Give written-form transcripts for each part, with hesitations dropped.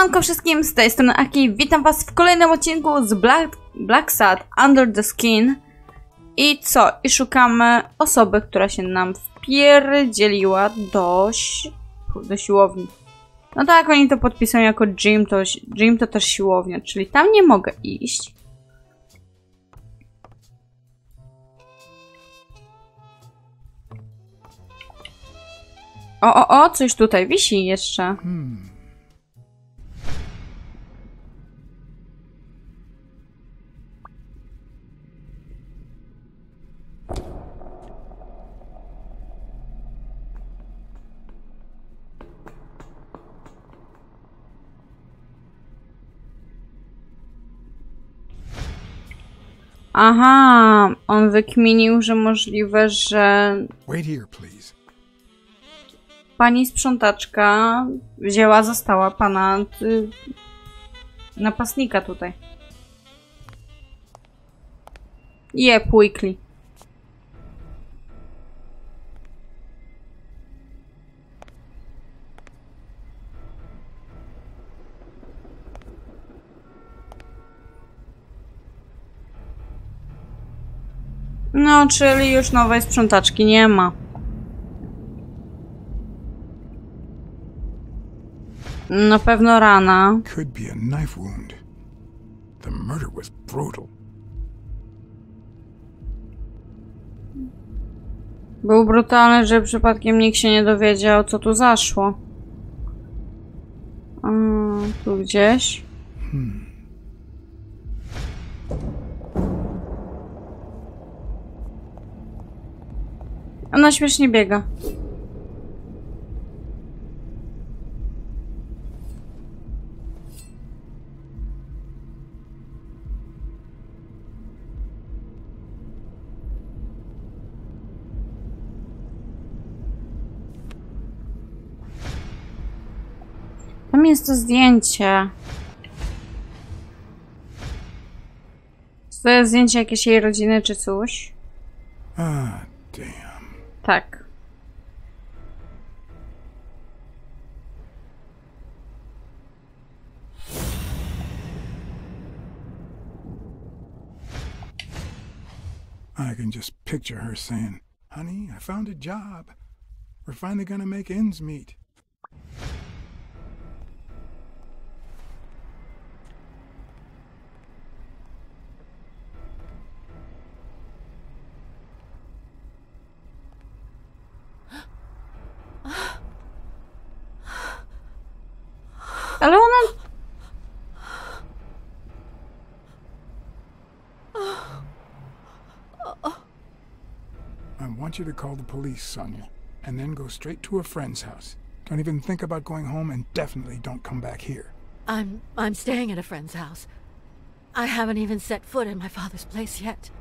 Siemanko wszystkim, z tej strony Aki. Witam was w kolejnym odcinku z Black Sad Under the Skin. I co? I szukamy osoby, która się nam wpierdzieliła do siłowni. No tak, oni to podpisują jako gym to też siłownia, czyli tam nie mogę iść. O, coś tutaj wisi jeszcze. Aha, on wykminił, że możliwe, że pani sprzątaczka została pana napastnika tutaj. Quickly. No, czyli już nowej sprzątaczki nie ma. Na pewno rana. Could be a knife wound. The murder was brutal. Był brutalny, że przypadkiem nikt się nie dowiedział, co tu zaszło. Tu gdzieś. Ona śmiesznie biega. Tam jest to zdjęcie. Czy to jest zdjęcie jakiejś jej rodziny, czy coś? Ah, damn. Tak. I can just picture her saying, "Honey, I found a job. We're finally gonna make ends meet." Ale ona... I want you to call the police, Sonia, and then go straight to a friend's house. Don't even think about going home, and definitely don't come back here. I'm staying at a friend's house. I haven't even set foot in my father's place yet.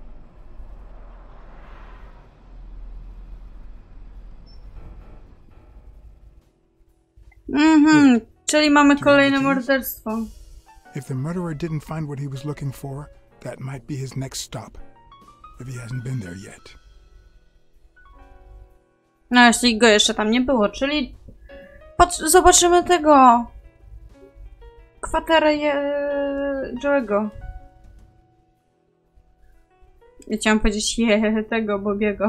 Czyli mamy kolejne morderstwo. If the murderer didn't find what he was looking for, that might be his next stop. If he hasn't been there yet. No, jeśli go jeszcze tam nie było, czyli... Zobaczymy tego... Kwaterę Joe'ego. Ja chciałam powiedzieć tego Bobiego.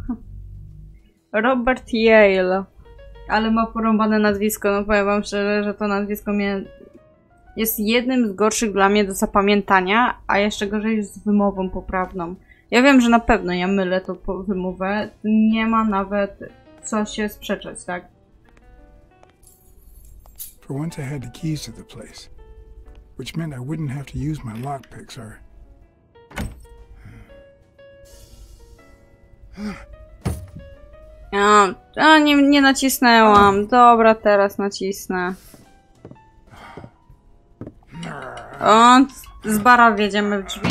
Robert Yale. Ale ma porąbane nazwisko, no powiem wam szczerze, że to nazwisko jest jednym z gorszych dla mnie do zapamiętania, a jeszcze gorzej z wymową poprawną. Ja wiem, że na pewno ja mylę tą wymowę, nie ma nawet co się sprzeczać, tak? For once I had the keys to the place, which meant I wouldn't have to use my lockpicks or... Nie nacisnęłam. Dobra, teraz nacisnę. Z bara wjedziemy w drzwi.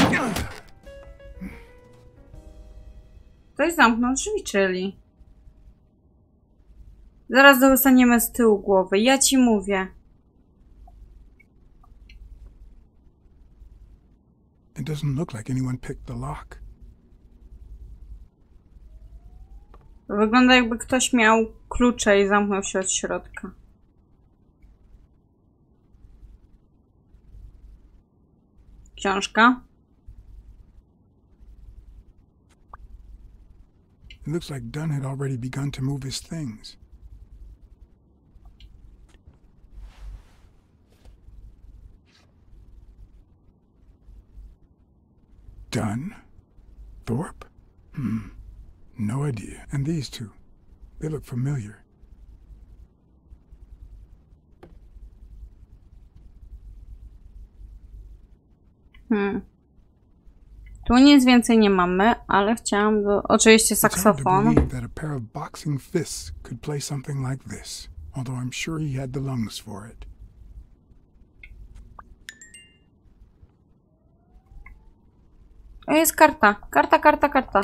Ktoś zamknął drzwi, czyli. Zaraz dostaniemy z tyłu głowy. Ja ci mówię. It doesn't look like anyone picked the lock. Wygląda jakby ktoś miał klucze i zamknął się od środka. książka. It looks like Dunn had already begun to move his things. Dunn? Thorpe? No idea. And these two. They look familiar. Tu nic więcej nie mamy, ale chciałam oczywiście It's hard to saksofon. believe that a pair of boxing fists could play something like this, although I'm sure he had the lungs for it. O, jest karta. Karta.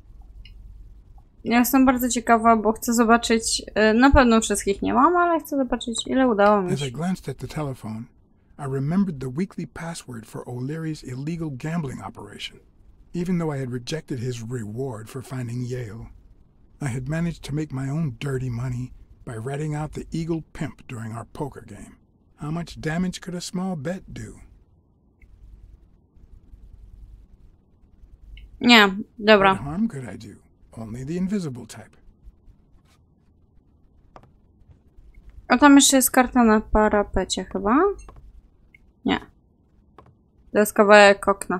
Ja jestem bardzo ciekawa, bo chcę zobaczyć... Na pewno wszystkich nie mam, ale chcę zobaczyć, ile udało mi As I się. glanced at the telephone, I remembered the weekly password for O'Leary's illegal gambling operation. Even though I had rejected his reward for finding Yale, I had managed to make my own dirty money by ratting out the Eagle Pimp during our poker game. How much damage could a small bet do? Nie, dobra. What harm could I do? Only the invisible type. A tam jeszcze jest karta na parapecie chyba? Nie. To jest kawałek okna.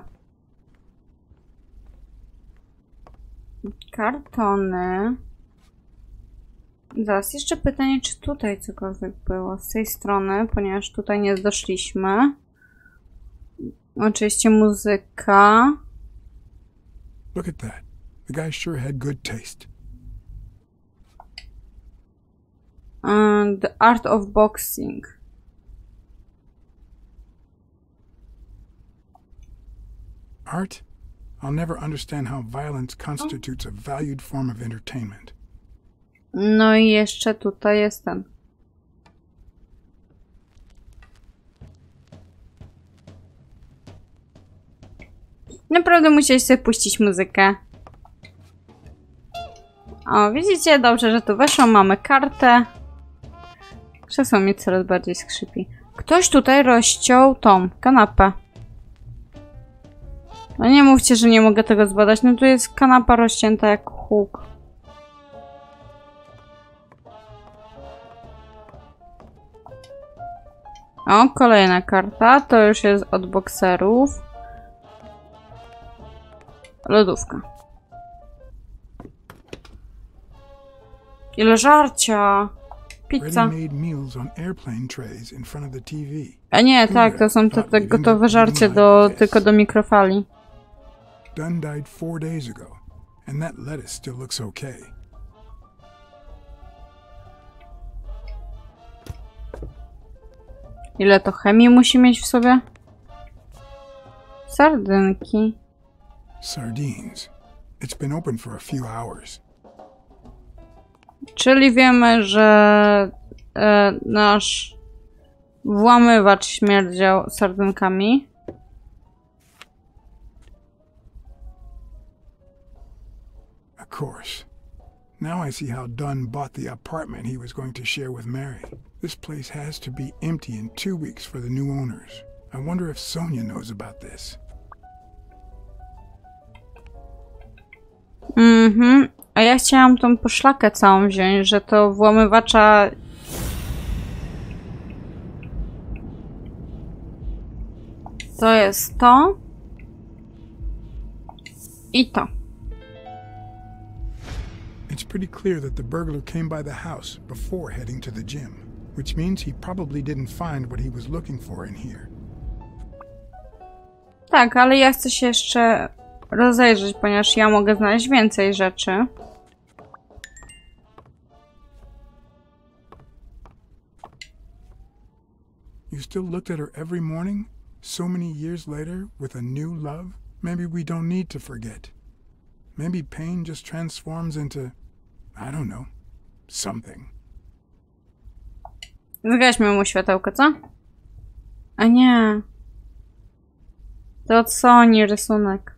Kartony. Zaraz, jeszcze pytanie, czy tutaj cokolwiek było z tej strony, ponieważ tutaj nie doszliśmy. Oczywiście muzyka. Look at that. The guy sure had good taste. The Art of Boxing. Art? I'll never understand how violence constitutes a valued form of entertainment. No i jeszcze tutaj jest ten. Naprawdę musiałeś sobie puścić muzykę. O, widzicie? Dobrze, że tu weszło. Mamy kartę. Krzesło mi coraz bardziej skrzypi. Ktoś tutaj rozciął tą kanapę. No nie mówcie, że nie mogę tego zbadać. No tu jest kanapa rozcięta jak huk. O, kolejna karta. To już jest od bokserów. Lodówka. Ile żarcia. Pizza. Ready-made meals on airplane trays in front of the TV. A nie, tak, to są te gotowe żarcie tylko do mikrofali. Dunn died 4 days ago, and that lettuce still looks okay. Ile to chemii musi mieć w sobie? Sardynki. Sardines. It's been open for a few hours. Czyli wiemy, że nasz włamywacz śmierdział sardynkami. Of course. Now I see how Dunn bought the apartment he was going to share with Mary. This place has to be empty in 2 weeks for the new owners. I wonder if Sonia knows about this. A ja chciałam tą poszlakę całą wziąć, że to włamywacza... To jest to. I to. It's pretty clear that the burglar came by the house before heading to the gym, which means he probably didn't find what he was looking for in here. Tak, ale ja chcę się jeszcze rozejrzeć, ponieważ ja mogę znaleźć więcej rzeczy. You still looked at her every morning, so many years later, with a new love? Maybe we don't need to forget. Maybe pain just transforms into, I don't know, something. Zgaśmy mu światełko, co? A nie. To od Sony rysunek.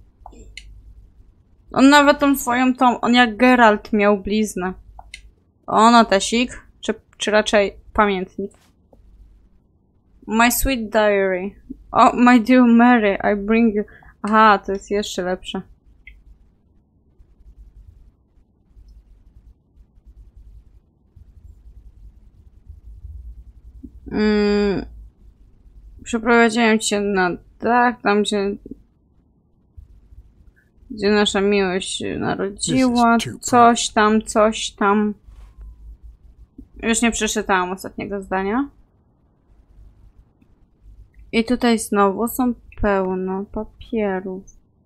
On nawet tą swoją on jak Geralt miał bliznę. O, notesik. Czy raczej pamiętnik? My sweet diary. Oh, my dear Mary, I bring you... Aha, to jest jeszcze lepsze. Przeprowadziłem cię na dach, tam gdzie nasza miłość się narodziła. Coś tam. Już nie przeczytałam ostatniego zdania. I tutaj znowu są pełno papierów.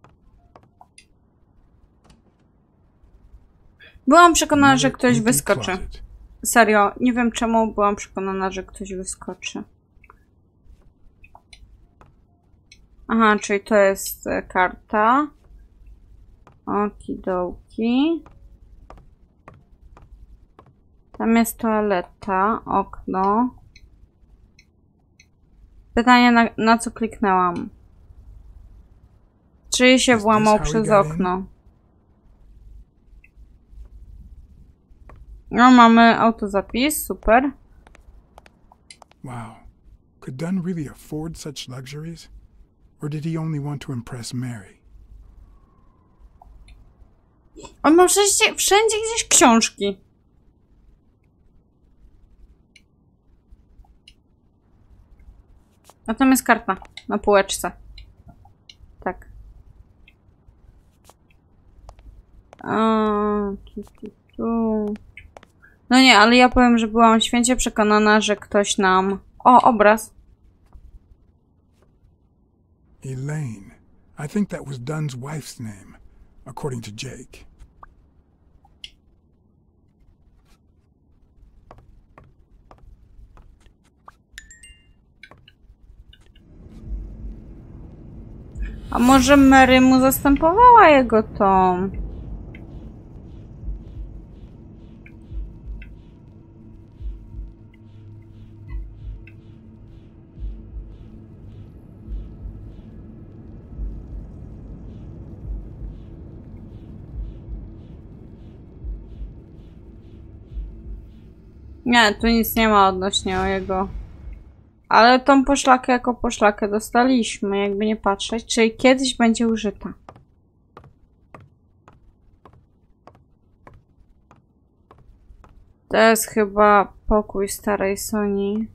Byłam przekonana, że ktoś wyskoczy. Serio, nie wiem czemu byłam przekonana, że ktoś wyskoczy. Aha, czyli to jest karta. Okidoki. Tam jest toaleta, okno. Pytanie, na co kliknęłam? Czy się włamał przez okno? No, mamy autozapis, super. Wow. Could Dunn really afford such luxuries? Or did he only want to impress Mary? On ma wszędzie gdzieś książki. A tam jest karta na półeczce. Tak. No nie, ale ja powiem, że byłam święcie przekonana, że ktoś nam... O, obraz. Elaine. I think that was Dunn's wife's name, according to Jake. A może Mary mu zastępowała jego tom? Nie, tu nic nie ma odnośnie o jego... Ale tą poszlakę jako poszlakę dostaliśmy, jakby nie patrzeć, czyli kiedyś będzie użyta. To jest chyba pokój starej Soni.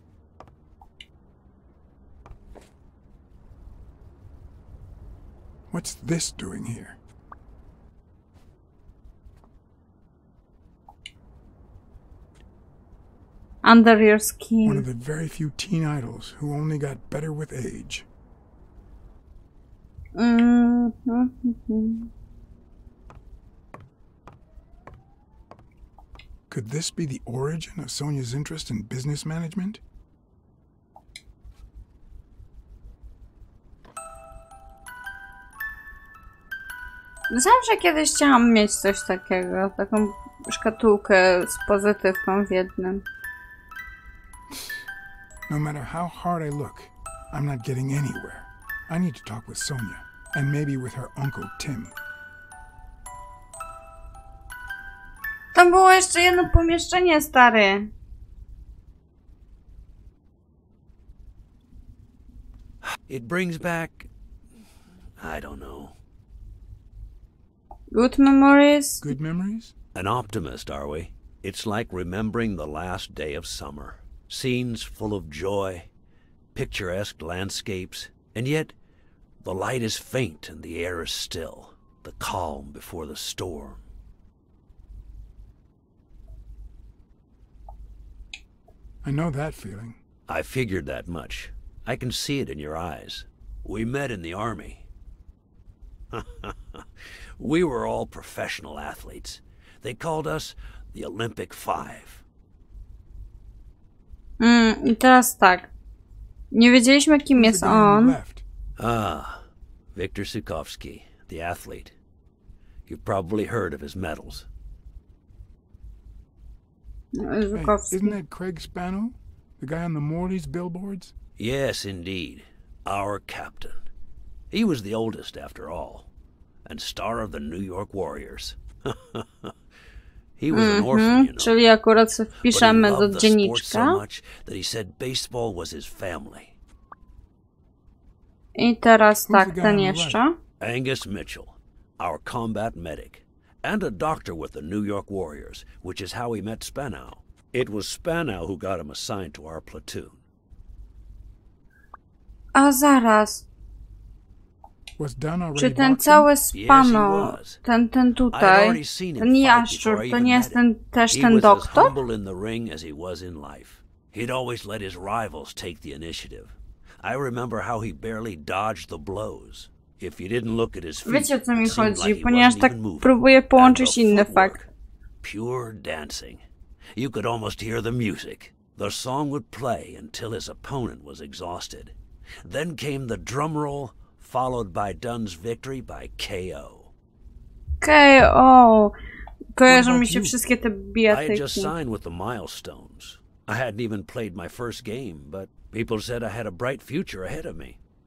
What's this doing here? Under your skin. One of the very few teen idols who only got better with age. Could this be the origin of Sonia's interest in business management? Zawsze kiedyś chciałam mieć coś takiego, taką szkatułkę z pozytywką w jednym. No matter how hard I look, I'm not getting anywhere. I need to talk with Sonia, and maybe with her uncle Tim. Tam było jeszcze jedno pomieszczenie, stary. It brings back... I don't know. Good memories? Good memories? An optimist, are we? It's like remembering the last day of summer. Scenes full of joy, picturesque landscapes, and yet the light is faint and the air is still, the calm before the storm. I know that feeling. I figured that much. I can see it in your eyes. We met in the army. We were all professional athletes. They called us the Olympic Five. I teraz tak. Nie wiedzieliśmy, kim jest on. Ah, Victor Sukovsky, the athlete. You've probably heard of his medals. Hey, isn't that Craig Spano? The guy on the Morley's billboards? Yes, indeed. Our captain. He was the oldest, after all, and star of the New York Warriors. He was an orphan, you know. Czyli akurat wpiszemy do But he loved the sport dzienniczka. so much that he said baseball was his family. I teraz Who's tak, the guy ten on the jeszcze. Angus Mitchell, our combat medic, and a doctor with the New York Warriors, which is how he met Spanow. It was Spanow who got him assigned to our platoon. A zaraz. Was Dunn already Czy ten boxing? cały Yes, he Spano, was. ten I'd tutaj, already seen him ten fight jaszczur, before I to even nie met jest him. też He ten was as doktor? humble in the ring as he was in life. He'd always let his rivals take the initiative. I remember how he barely dodged the blows. If you didn't look at his feet, Wiecie, o co mi it seemed chodzi, like he ponieważ wasn't tak even moving. próbuję połączyć And the inny footwork, fakt. pure dancing. You could almost hear the music. The song would play until his opponent was exhausted. Then came the drum roll, followed by Dunn's victory by KO. KO. Kojarzą What mi about się you? wszystkie te I had just bijatyki. signed with the Milestones. I hadn't even played my first game, but people said I had a bright future ahead of me.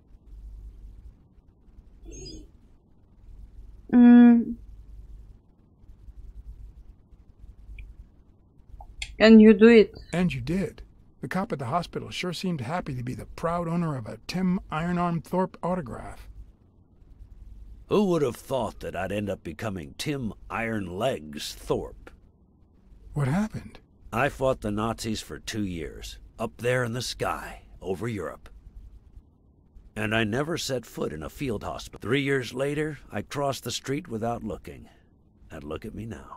And you do it. And you did. The cop at the hospital sure seemed happy to be the proud owner of a Tim Ironarm Thorpe autograph. Who would have thought that I'd end up becoming Tim Iron Legs Thorpe? What happened? I fought the Nazis for 2 years, up there in the sky, over Europe. And I never set foot in a field hospital. 3 years later, I crossed the street without looking. And look at me now.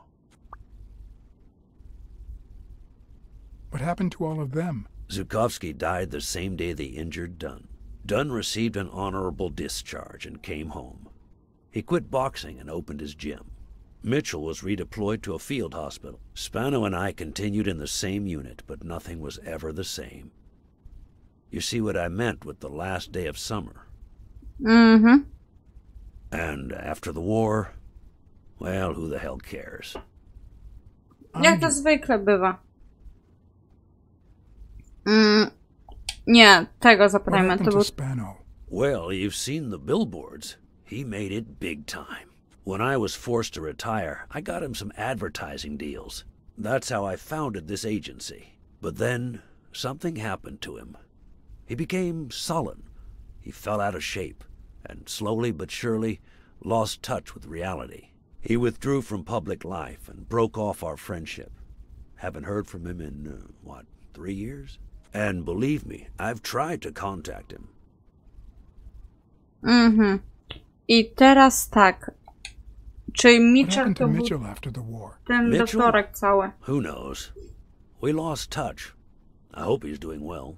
What happened to all of them? Zhukovsky died the same day they injured Dunn. Dunn received an honorable discharge and came home. He quit boxing and opened his gym. Mitchell was redeployed to a field hospital. Spano and I continued in the same unit, but nothing was ever the same. You see what I meant with the last day of summer? Mhm. And after the war, well, who the hell cares? Jak to zwykle bywa. Nie, tego What zapytajmy. happened To to był... Spano? Well, you've seen the billboards. He made it big time. When I was forced to retire, I got him some advertising deals. That's how I founded this agency. But then, something happened to him. He became sullen. He fell out of shape, and slowly but surely lost touch with reality. He withdrew from public life and broke off our friendship. Haven't heard from him in, 3 years? And believe me, I've tried to contact him. Mhm. I teraz tak. Czy What Mitchell happened to to był Mitchell after the war? ten Mitchell? doktorek cały? Who knows? We lost touch. I hope he's doing well.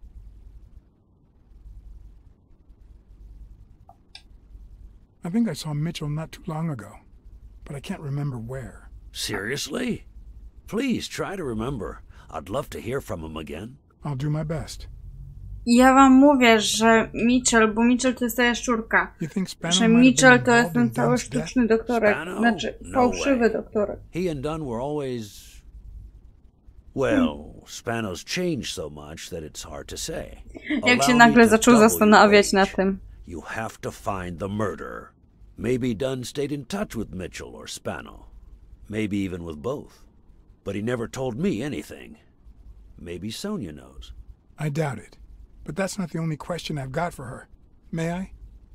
I think I saw Mitchell not too long ago, but I can't remember where. Seriously? Please try to remember. I'd love to hear from him again. I'll do my best. Ja wam mówię, że Mitchell, bo Mitchell to jest ta jaszczurka, You think Spano że might have Mitchell been to jest involved ten in cały Dunn's death? sztuczny doktorek, Spano? znaczy No fałszywy way. doktorek. He and Dunn were always... Well, Spano's changed so much that it's hard to say. Jak się Allow nagle me to zaczął double your zastanawiać nad age. tym. You have to find the murderer. Maybe Dunn stayed in touch with Mitchell or Spano. Maybe even with both. But he never told me anything. Maybe Sonia knows. I doubt it. But that's not the only question I've got for her. May I?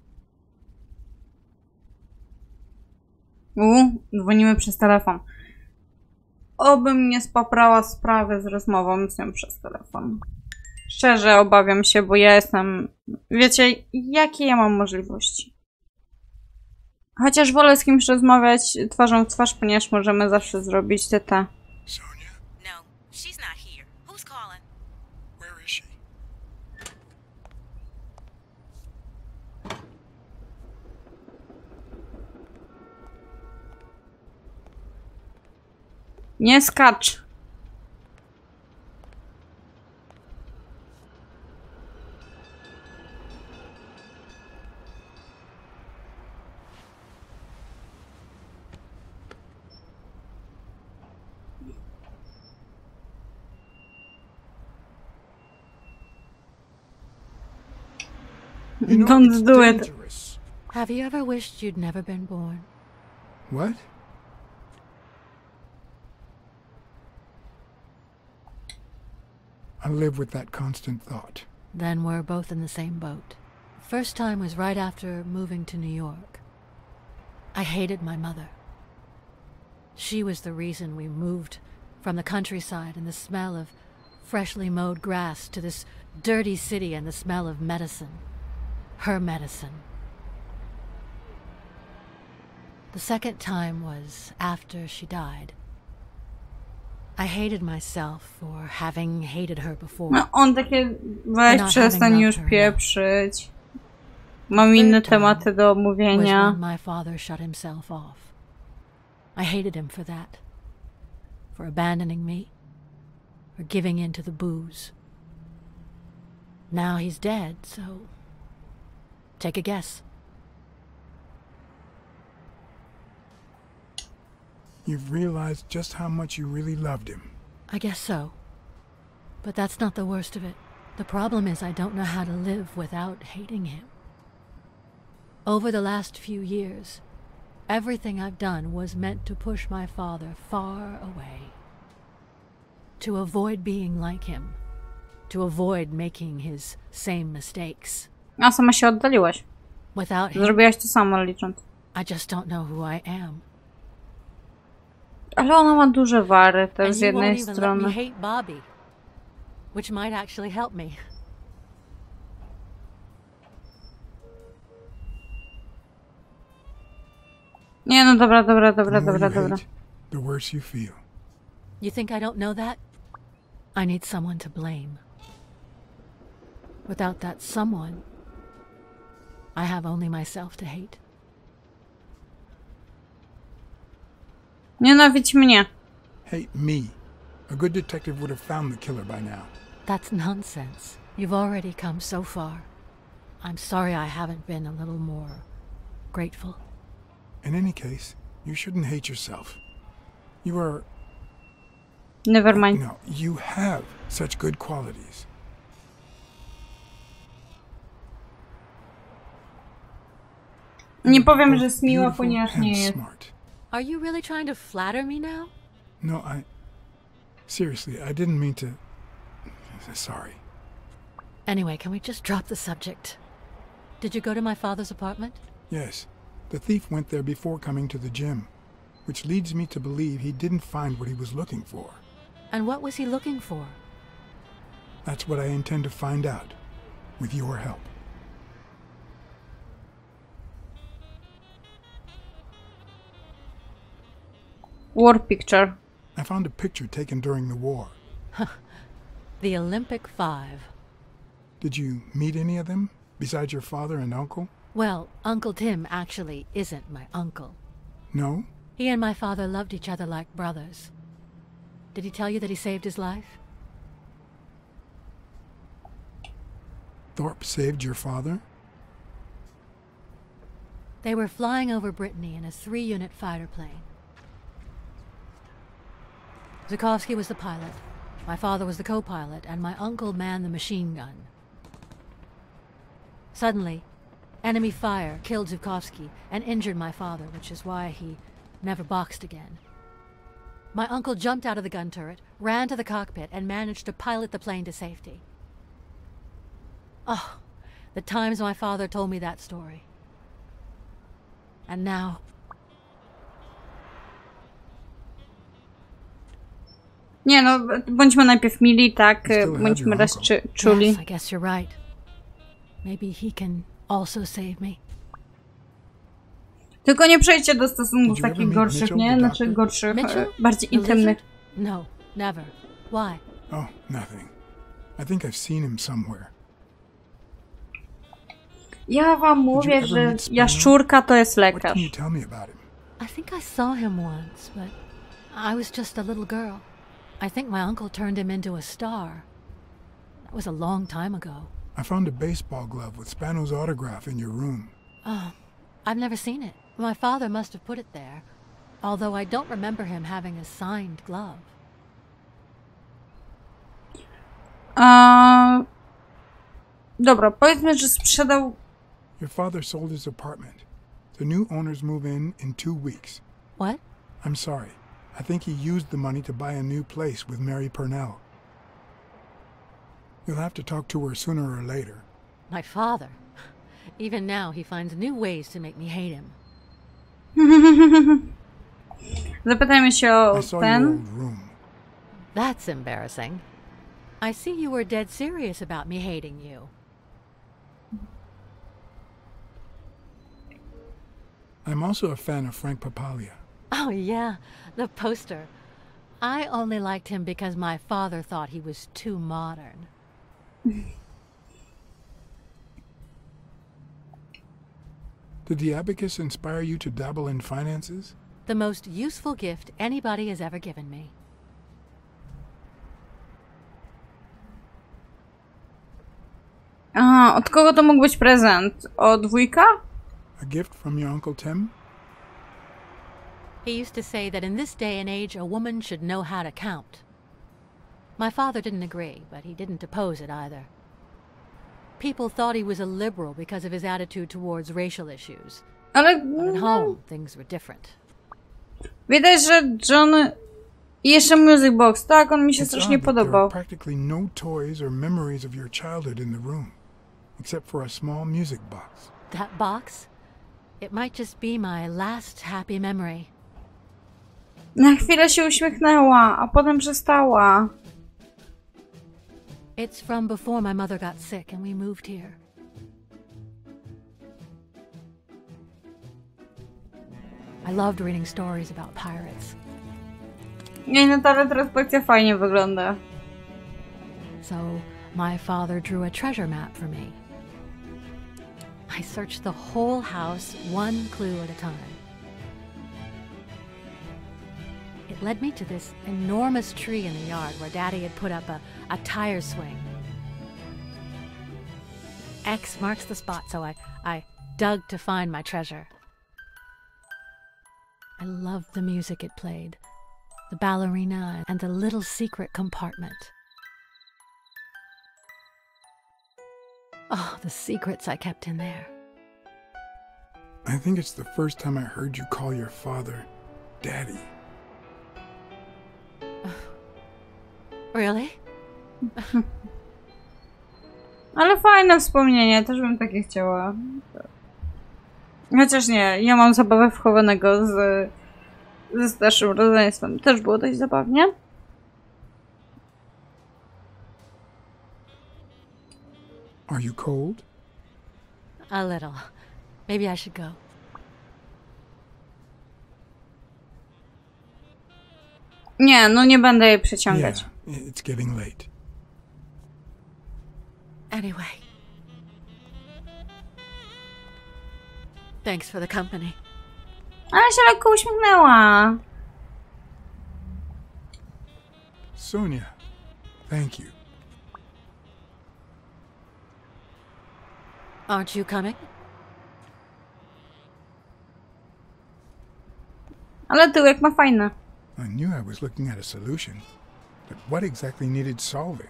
Dzwonimy przez telefon. Obym nie spaprała sprawy z rozmową z nią przez telefon. Szczerze obawiam się, bo ja jestem... Wiecie, jakie ja mam możliwości? Chociaż wolę z kimś rozmawiać twarzą w twarz, ponieważ możemy zawsze zrobić te. Sonia, No, she's not here. Who's calling? where is she? Nie skacz! You know, Don't it's do it. dangerous. Have you ever wished you'd never been born? What? I live with that constant thought. Then we're both in the same boat. First time was right after moving to New York. I hated my mother. She was the reason we moved from the countryside and the smell of freshly mowed grass to this dirty city and the smell of medicine. Her medicine. The second time was after she died. I hated myself for having hated her before. No, on takie, weź przestań już pieprzyć. Mam inne tematy do Was omówienia. when my father shut himself off. I hated him for that. For abandoning me. For giving in to the booze. Now he's dead, so take a guess. You've realized just how much you really loved him. I guess so. But that's not the worst of it. The problem is I don't know how to live without hating him. Over the last few years, everything I've done was meant to push my father far away. To avoid being like him. To avoid making his same mistakes. A sama się oddaliłaś. Without him, Zrobiłaś to samo, licząc. I just don't know who I am. Ale ona ma duże wary też And z you jednej won't even let me strony. hate Bobby. Which might actually help me. Nie, no dobra. The more Dobra. you hate, the worse you feel. You think I don't know that? I need someone to blame. Without that someone, I have only myself to hate. Nienawidź mnie. Hate me. A good detective would have found the killer by now. That's nonsense. You've already come so far. I'm sorry I haven't been a little more grateful. In any case, you shouldn't hate yourself. You are... Never mind. No, you have such good qualities. Nie powiem, Both że jest miła, beautiful ponieważ and nie jest. smart. Are you really trying to flatter me now? No, seriously, I didn't mean to... Sorry. Anyway, can we just drop the subject? Did you go to my father's apartment? Yes, the thief went there before coming to the gym, which leads me to believe he didn't find what he was looking for. And what was he looking for? That's what I intend to find out, with your help. War picture. I found a picture taken during the war. The Olympic Five. Did you meet any of them, besides your father and uncle? Well, Uncle Tim actually isn't my uncle. No? He and my father loved each other like brothers. Did he tell you that he saved his life? Thorpe saved your father? They were flying over Brittany in a 3-unit fighter plane. Zukovsky was the pilot, my father was the co-pilot, and my uncle manned the machine gun. Suddenly, enemy fire killed Zukovsky and injured my father, which is why he never boxed again. My uncle jumped out of the gun turret, ran to the cockpit, and managed to pilot the plane to safety. Oh, the times my father told me that story. And now... Nie no, bądźmy najpierw mili, tak? You still have Bądźmy your raz uncle. czuli. Yes, I guess you're right. Maybe he can also save me. Tylko nie przejdźcie do stosunków Did you ever takich meet gorszych, Mitchell, nie? the Znaczy doctor? gorszych, Mitchell? bardziej The intymnych. lizard? No, never. Why? Oh, nothing. I think I've seen him somewhere. Ja wam mówię, ever że meet Spino? jaszczurka to jest What can you lekarz. tell me about him? I think I saw him once, but I was just a little girl. I think my uncle turned him into a star. That was a long time ago. I found a baseball glove with Spano's autograph in your room. Oh, I've never seen it. My father must have put it there, although I don't remember him having a signed glove. Dobra, powiedzmy, że sprzedał... Your father sold his apartment. The new owners move in 2 weeks. What? I'm sorry. I think he used the money to buy a new place with Mary Purnell. You'll have to talk to her sooner or later. My father? Even now, he finds new ways to make me hate him. Zapytajmy się o I saw your ten. old room. That's embarrassing. I see you were dead serious about me hating you. I'm also a fan of Frank Papalia. Oh, yeah, the poster. I only liked him because my father thought he was too modern. Did the abacus inspire you to dabble in finances? The most useful gift anybody has ever given me. A, od kogo to mógł być prezent? Od wujka? A gift from your Uncle Tim? He used to say that in this day and age, a woman should know how to count. My father didn't agree, but he didn't oppose it either. People thought he was a liberal because of his attitude towards racial issues. Ale But at home, things were different. widać, że John... I jeszcze Music Box, tak, on mi się It's strasznie odd that there are podobał. practically no toys or memories of your childhood in the room, except for a small music box. That box? It might just be my last happy memory. Na chwilę się uśmiechnęła, a potem przestała. It's from before my mother got sick and we moved here. I loved reading stories about pirates. Nie, no ta retrospekcja fajnie wygląda. So my father drew a treasure map for me. I searched the whole house, one clue at a time. It led me to this enormous tree in the yard where Daddy had put up a tire swing. X marks the spot, so I dug to find my treasure. I loved the music it played, the ballerina, and the little secret compartment. Oh, the secrets I kept in there. I think it's the first time I heard you call your father Daddy. Really? Ale fajne wspomnienie, też bym takie chciała. Chociaż nie, ja mam zabawę wchowanego ze starszym rodzeństwem. Też było dość zabawnie. Are you cold? A little. Maybe I should go. Nie, no nie będę jej przeciągać. Yeah, it's getting late. Anyway. Thanks for the company. Ale się lekko uśmiechnęła. Sonia, thank you. Aren't you coming? Ale tyłek ma fajny. I knew I was looking at a solution, but what exactly needed solving?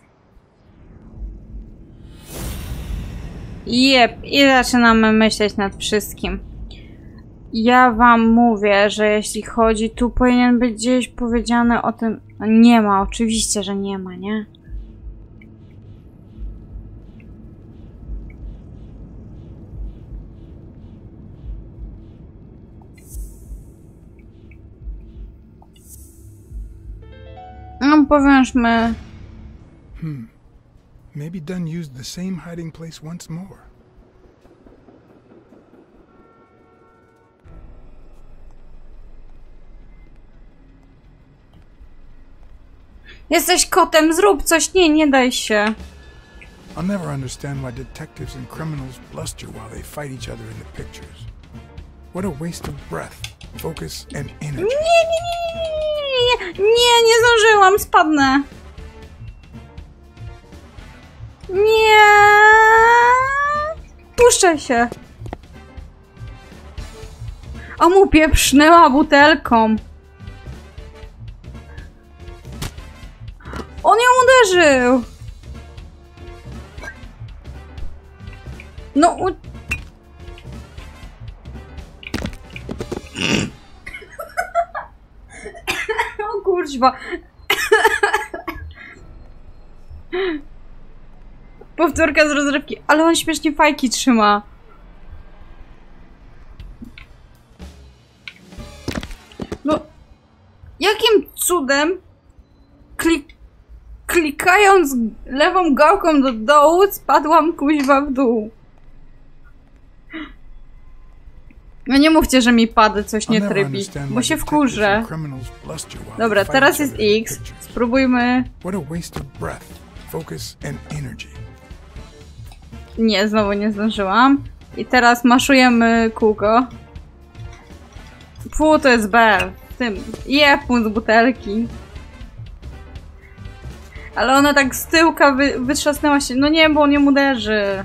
Jep, i zaczynamy myśleć nad wszystkim. Ja wam mówię, że jeśli chodzi, tu powinien być gdzieś powiedziane o tym... No nie ma, oczywiście, że nie ma, nie? No, powiążmy... Maybe Dunn used the same hiding place once more. Jesteś kotem, zrób coś! Nie, nie daj się. I'll never understand why detectives and criminals bluster while they fight each other in the pictures. What a waste of breath, focus, and energy. Nie zdążyłam, spadnę. Nie. Puszczaj się. O, mu pieprznęła butelką. On ją uderzył. No, o kurwa. Powtórka z rozrywki, ale on śmiesznie fajki trzyma. Jakim cudem klikając lewą gałką do dołu spadłam kuźwa w dół? No nie mówcie, że mi pady coś nie trybi, bo się wkurzę. Dobra, teraz jest X. Spróbujmy... Nie, znowu nie zdążyłam. I teraz maszujemy kółko. Fu, to jest B. Tym. Jeb mu z butelki. Ale ona tak z tyłka wytrzasnęła się. No nie, bo on ją uderzy.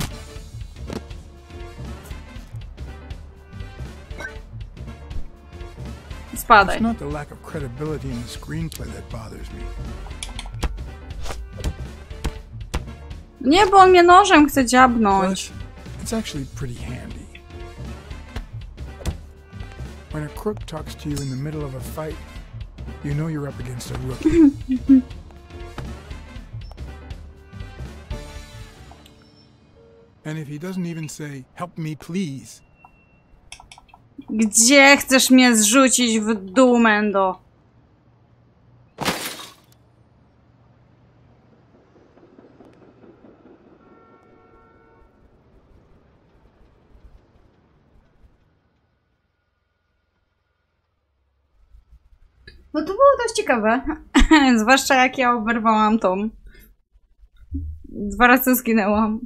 Spadaj. Nie, bo on mnie nożem chce dziabnąć. It's actually pretty handy. When a crook talks to you in the middle of a fight, you know you're up against a rookie. And if he doesn't even say, "Help me, please." Gdzie chcesz mnie zrzucić w dół, Mendo? No to było dość ciekawe. Zwłaszcza jak ja oberwałam tą. 2 razy zginęłam.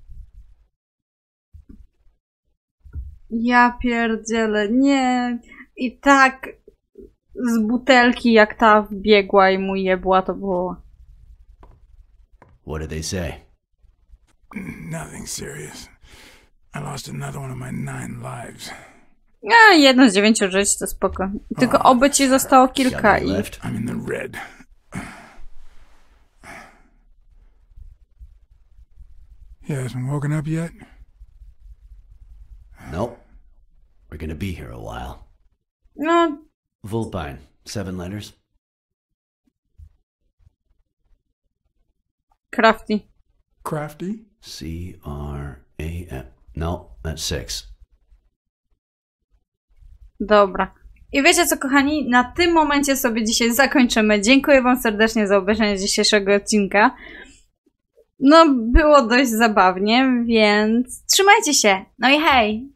Ja pierdzielę, nie. I tak z butelki jak ta wbiegła i mu jebła, to było. What did they say? Nothing serious. I lost another one of my 9 lives. A, 1 z 9 żyć to spoko. Tylko oby ci zostało kilka i... I'm in the red. He hasn't woken up yet? Nope. We're gonna be here a while. No... Vulpine, 7 letters. Crafty. Crafty? C-R-A-F... No, that's 6. Dobra. I wiecie co, kochani? Na tym momencie sobie dzisiaj zakończymy. Dziękuję wam serdecznie za obejrzenie dzisiejszego odcinka. No, było dość zabawnie, więc trzymajcie się. No i hej!